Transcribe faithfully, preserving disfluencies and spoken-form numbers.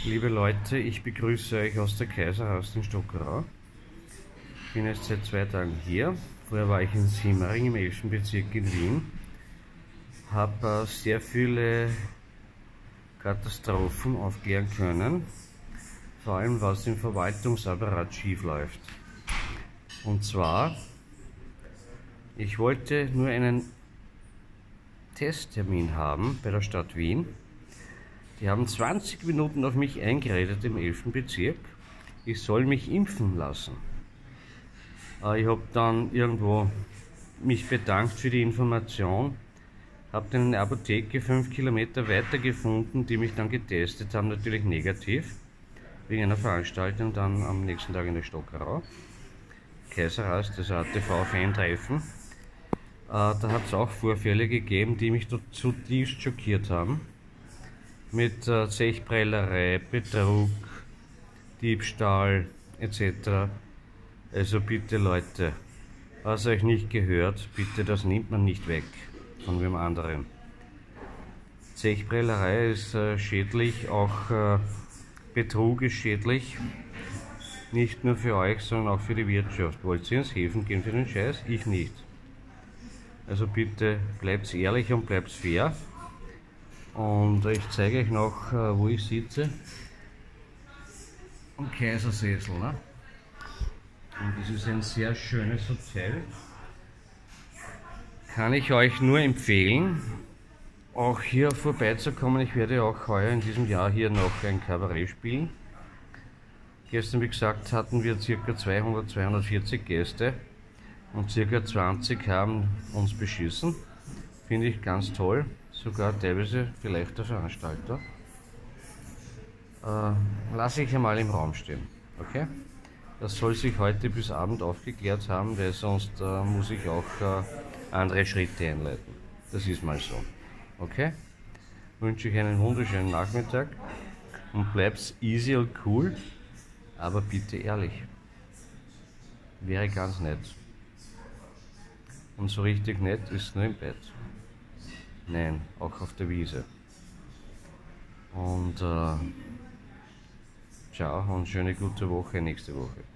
Liebe Leute, ich begrüße euch aus der Kaiserhaus in Stockerau. Ich bin jetzt seit zwei Tagen hier. Vorher war ich in Simmering im elften Bezirk in Wien. Habe äh, sehr viele Katastrophen aufklären können, vor allem was im Verwaltungsapparat schief läuft. Und zwar, ich wollte nur einen Testtermin haben bei der Stadt Wien. Die haben zwanzig Minuten auf mich eingeredet im elften Bezirk. Ich soll mich impfen lassen. Ich habe dann irgendwo mich bedankt für die Information, habe dann eine Apotheke fünf Kilometer weiter gefunden, die mich dann getestet haben, natürlich negativ, wegen einer Veranstaltung dann am nächsten Tag in der Stockerau. Kaiserhaus, das A T V-Fan-Treffen. Da hat es auch Vorfälle gegeben, die mich zutiefst schockiert haben. Mit äh, Zechprellerei, Betrug, Diebstahl et cetera. Also bitte Leute, was euch nicht gehört, bitte das nimmt man nicht weg von wem anderen. Zechprellerei ist äh, schädlich, auch äh, Betrug ist schädlich. Nicht nur für euch, sondern auch für die Wirtschaft. Wollt ihr ins Häfen gehen für den Scheiß? Ich nicht. Also bitte bleibt ehrlich und bleibt fair. Und ich zeige euch noch, wo ich sitze. Am Kaisersessel. Ne? Und das ist ein sehr schönes Hotel. Kann ich euch nur empfehlen, auch hier vorbeizukommen. Ich werde auch heuer in diesem Jahr hier noch ein Kabarett spielen. Gestern, wie gesagt, hatten wir ca. zweihundert, zweihundertvierzig Gäste und ca. zwanzig haben uns beschissen. Finde ich ganz toll. Sogar teilweise vielleicht der Veranstalter. Äh, lasse ich einmal im Raum stehen. Okay? Das soll sich heute bis Abend aufgeklärt haben, weil sonst äh, muss ich auch äh, andere Schritte einleiten. Das ist mal so. Okay? Wünsche ich einen wunderschönen Nachmittag und bleibt easy und cool, aber bitte ehrlich. Wäre ganz nett. Und so richtig nett ist nur im Bett. Nein, auch auf der Wiese. Und äh, ciao und schöne gute Woche nächste Woche.